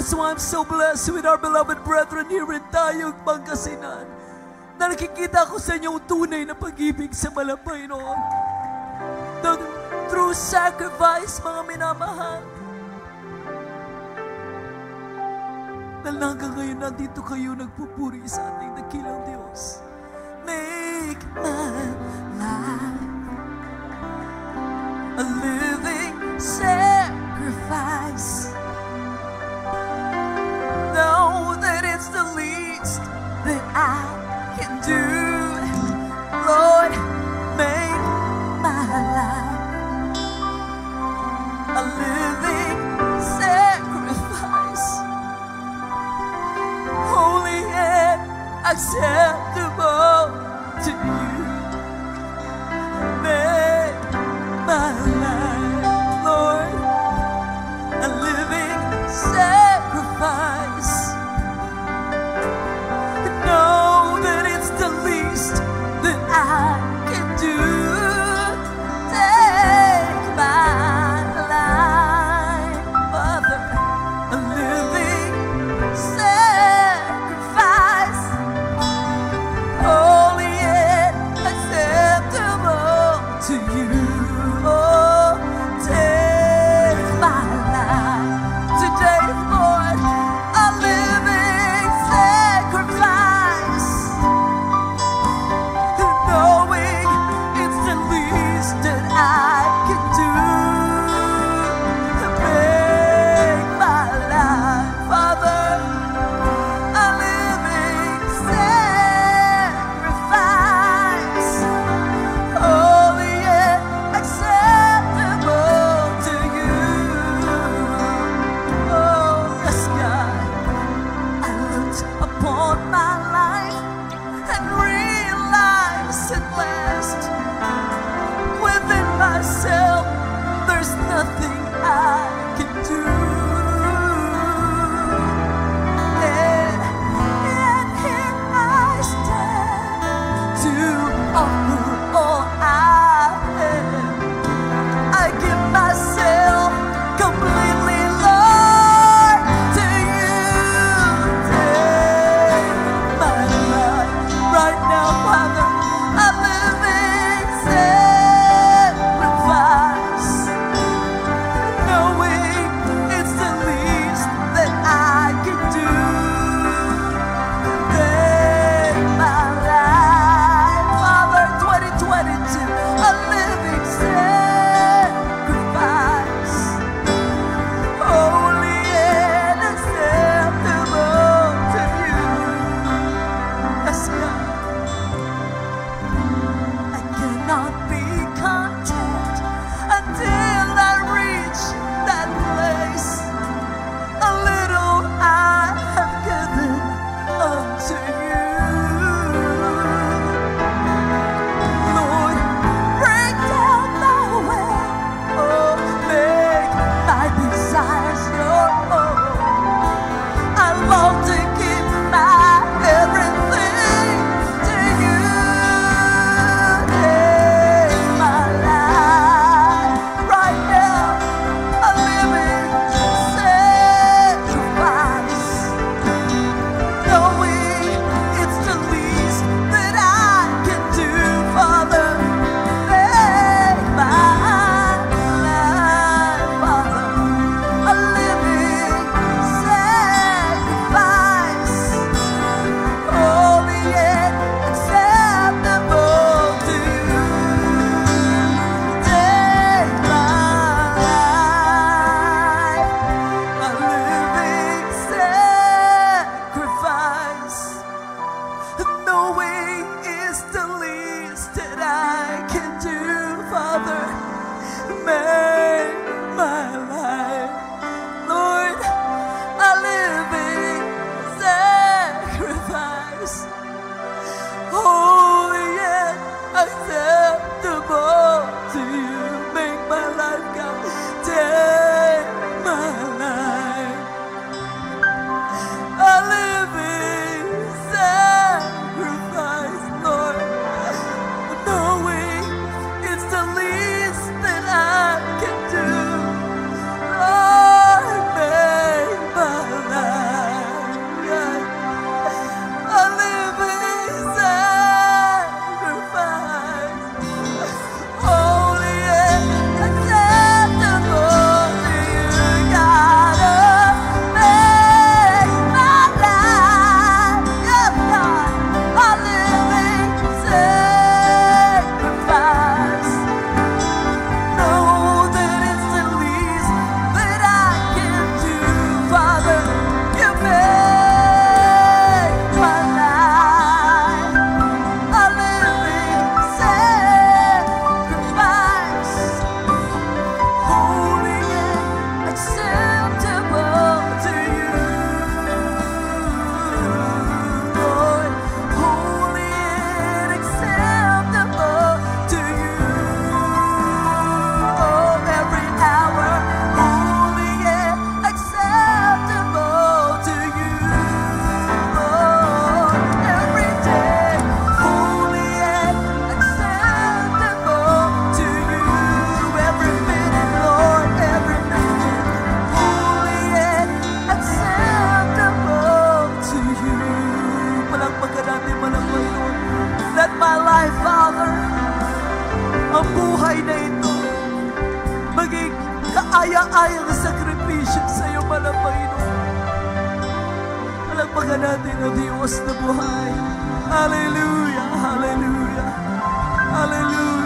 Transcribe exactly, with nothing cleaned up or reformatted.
That's why I'm so blessed with our beloved brethren here in Tayog, Pangasinan. Na nakikita ko sa inyo tunay na pag-ibig sa malapay noon. The true sacrifice, mga minamahal. Dahil hanggang ngayon, nandito kayo nagpupuri sa ating dakilang Diyos. Make my life a living sacrifice. Know that it's the least that I can do. Lord, make my life a living sacrifice, holy and acceptable to you. Make my life, Lord, a living sacrifice. Know that it's the least that I can do. Take my life, Father, a living sacrifice, holy and maaayang sakripisyo sa iyo, mahal na Panginoon. Palagpagan natin ang Diyos na buhay. Hallelujah, hallelujah, hallelujah.